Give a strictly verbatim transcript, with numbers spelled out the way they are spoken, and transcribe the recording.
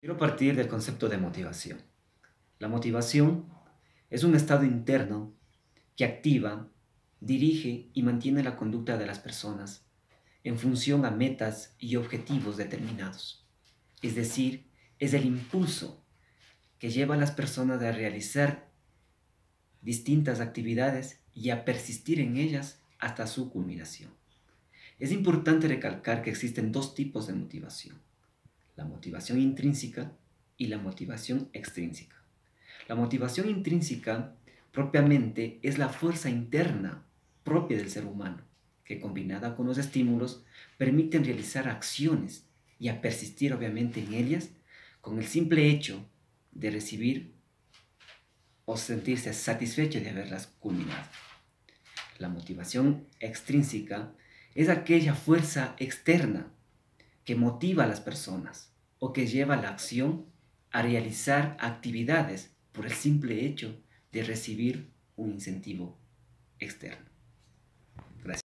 Quiero partir del concepto de motivación. La motivación es un estado interno que activa, dirige y mantiene la conducta de las personas en función a metas y objetivos determinados. Es decir, es el impulso que lleva a las personas a realizar distintas actividades y a persistir en ellas hasta su culminación. Es importante recalcar que existen dos tipos de motivación: la motivación intrínseca y la motivación extrínseca. La motivación intrínseca propiamente es la fuerza interna propia del ser humano, que combinada con los estímulos permiten realizar acciones y a persistir obviamente en ellas con el simple hecho de recibir o sentirse satisfecho de haberlas culminado. La motivación extrínseca es aquella fuerza externa que motiva a las personas o que lleva a la acción a realizar actividades por el simple hecho de recibir un incentivo externo.